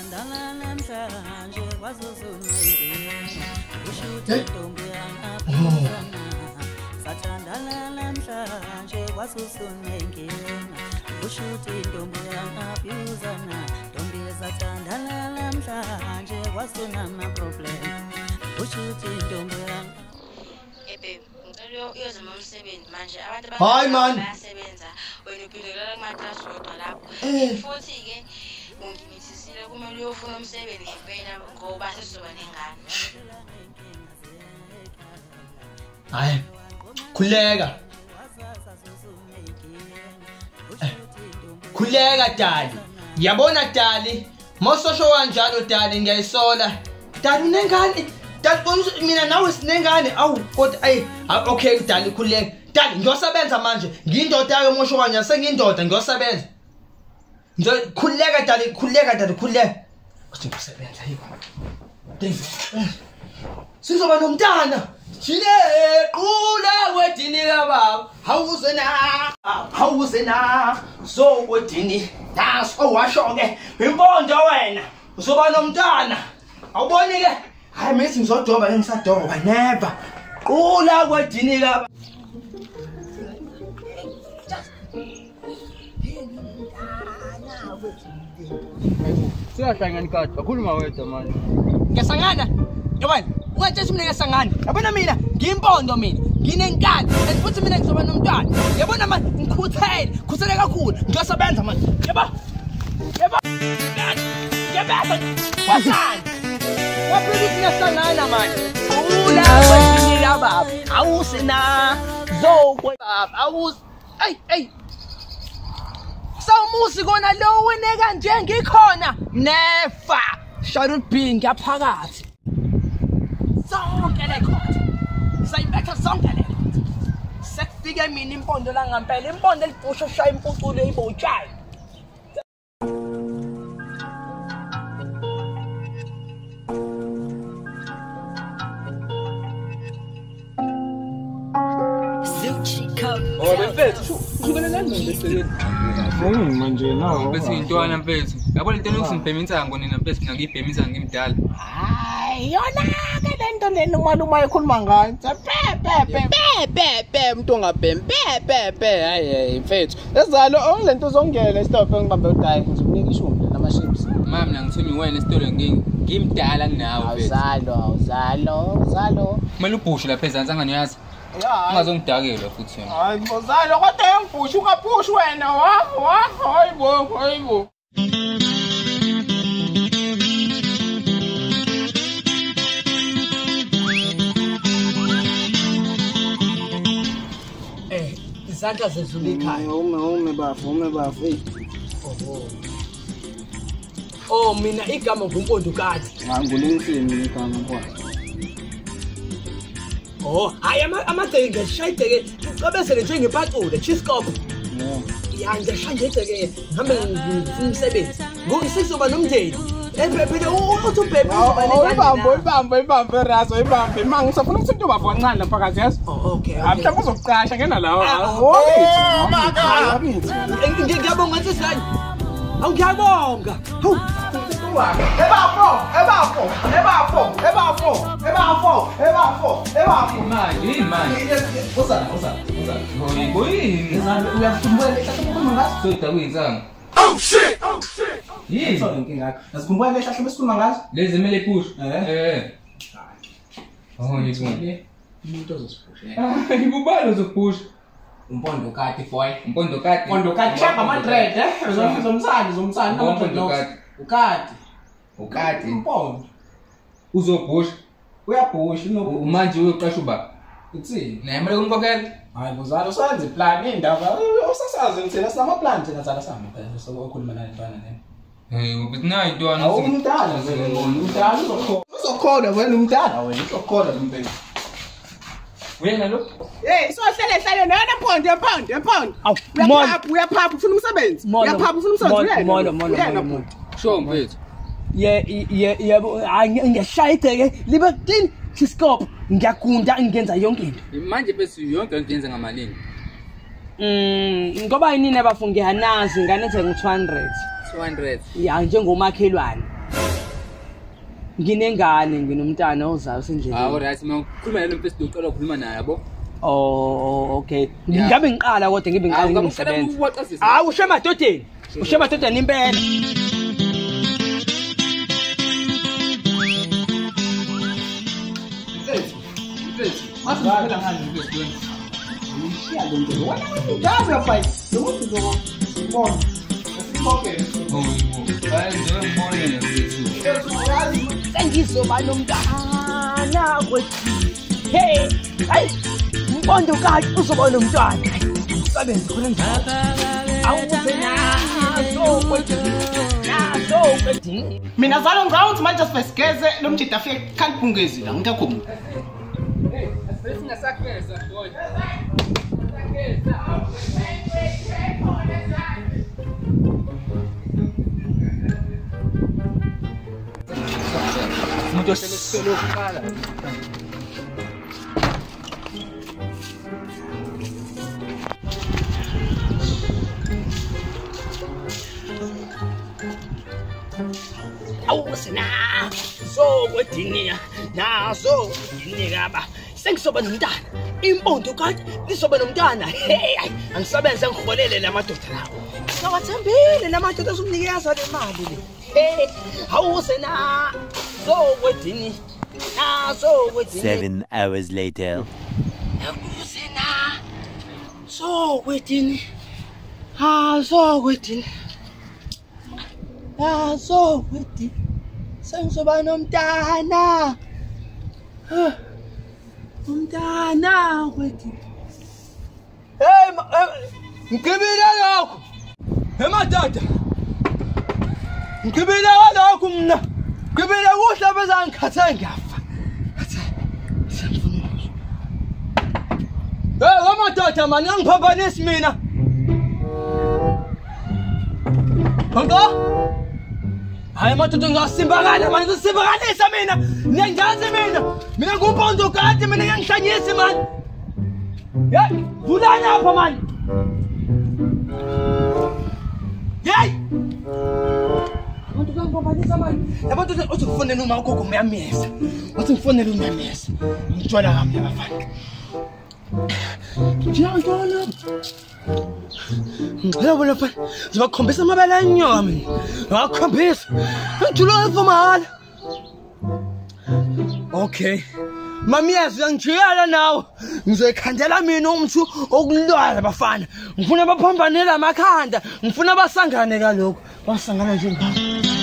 Hi man. Hayi. Khuleka. Khuleka Dali. Yabona Dali, mososho kanjalo Dali ngiyayisola. Dali unengane. Dali mina nawe sinengane. Awu kodwa okay Dali khuleka. Dali ngiyosebenza manje. Ngiyindoda yomosho kanje sengiyindoda ngiyosebenza. Khuleka Dali, khuleka Dali, khuleka. Kuthi ngisebenza yiko. Sizoba nomntana. Jine qula wedini kababa. Hawuze na. So wedini. Naso washo ke. Impondo wena. Uzoba nomntana. Awuboni ke? Hayi mithi ngizodoba ngisadoba never. Qula wedini kababa. Siyahlangana ikati, bakhuluma wedwa manje. Ngiyasangana. Yabona, ungathi mina ngiyasangana. Yabona mina, ngimpondo mina. Nginenkani, and futhi mina ngizoba nomntwana. Yabona manje, ngikhuthele kakhulu. Ngiyosebenza manje. Yabo. Wasani. Waphela ngiyasangana manje. Ula kwendila baba. Awusina. Zokwe baba. Hey. Sawumusi kona lo wene kanje ngikhona. Never. Shall be ngaphakathi. Sonke lekhona. Sayibetha sonke lekhona. Sekufike mina impondo la ngempela, impondo elibhusha shaya impuculo eyibotshayo. Oh, mfethu, usukelele nani mfethu? Manje nawo. Bese intwana mfethu. Yabo lento lokusibhemisa ngonina mfethu mina ngibhemisa ngimdala. Hayi, yona ke lento lena uma ekhuluma ngayo. Pepe umuntu ongabhemi. Pepe. Hayi mfethu. Ezalo onglento uzongena stop ngibambe udayi ngizokunika ishumi lamaships. Mama mina ngithumi wena esitolo ngimdala kunawe mfethu. Awuzalo. Kumele ubhushe lapha ezantsi anganiyazi. Ungazongidakela futhi wena. Hayi bozalo kodwa engibhusha ungabhushi wena hayibo. Izandla zezulu ekhaya. Ume bafu. Oh mina igama ngumpondokati. Ngulensini igama kwathi. Oh, hayi amadeke ngishayideke ucabezele njengepatule chiscop. Ya ngishayideke ngihambe ngimsebenzi. Ngoku sizoba nomndeni. Phela uthi ubhebhe Uyibambe raso ibambe manga usafuna ukuthi into bafo kancane lapha kazi yazi. Okay. Mhlawumbe uzokuqasha ngena lawo. Ngiyabonga ngathi sani. Awungiyabonga. Hawu. Ebafo. Manje. Uza. Ngoyini? Uyafumbulela ehlahla ngazo. Soda kuyinzanga. Oh shit. Yini? Inkinga. Asikhumbula lehlahla besikhuluma ngazo. Lezi emele push. Oh, ngibona. Umuntu ozosiphusha. Ngibubalo uzopusha. Umpondokati boy. Umpondokati. Chapa madred, zomsana. Ukati. Umpondo. Uzopusha. Uyapusha manje uyoqasha uba. Uthini? Nemele kunkokhela. Hayi bozalo senze plan indaba. Usasazi ngithina sama plan thina sala sami phela sokukhuluma naye ntwana nene. Bethinayo intwana. Umntana uzokhola wena umntana wena uzokhola impela. Wena lo? Sohlele nona pound. Uyaphapha ufuna umsebenzi. Mono. Sho mfethu. Yebo ngiyashayideke libe clean chiscop ngiyagunda ngenza yonke into. Manje bese yonke into yenza ngamalini. Ngoba yini abafungi hanazi ngane nje ngo200. 200. Ya njengomakhelwane. nginengane nginomntana ozayo sendleleni. Hawu right mawukhuluma nalo mfethu uqala ukukhuluma naye yabo. Oh okay. Ngingabe ngiqala kodwa ngibe ngiqala umsebenzi. Hawu ushe emadodeni. Ushe emadodeni impela. Mfethu. Masiphela ngani mfethu. Ngishiya lo nto. Wena ngathi lapha. Lo muntu uzobona. Asikhokhe. Sengizoba nomntana kwethi. Hey, hayi. Umpondo kahle uzoba nomntwana. Usebenze khona njalo. Awusenazo kwethi. Nazo kwethi. Mina zalo grounds manje sisigeze lo mjida afike kanti kungezi la ngikho khona. Hey, asingasakeza boy. Muito selo cara. Awusina so kwedini naso ngiyaba sengisoba nomntana impondo kade lisoba nomntana hey angisebenze ngiholele lamadoda lawo sawathembile lamadoda azomnikeza le mali le hey awusina so kwedini naso kwedini 7 hours later awusina so kwedini so kwedini so kwedini sengizoba nomntana umntana kwedini hey ngibile lokho emadada ngibile lokho mina ngibile kuhle bezangikhatha ngiyafa hey emadada mani ngiphambanisi mina Kongo hayi madoda ngasimbakala manje simbakalisa mina ngiyangazi mina ngumpondo kade mina ngiyangihlanyisa manje hey vulani apha manje hey madoda ngiphambanisa manje yabantu uthi kufonela uma ugogo uyamyesa uthi ngifonela umyamesa ngitshwala kambi abafana ngiyantona Ngilabo lapha ngizokhombisa amabala anyama ngakhombisa ngithulo efomala Okay Mami yazi ngijiyala nawe ngizoyikhandela mina umthu okulwala bafana ngifuna baphambanela amakhanda ngifuna basangane kaloko basangana nje ngapha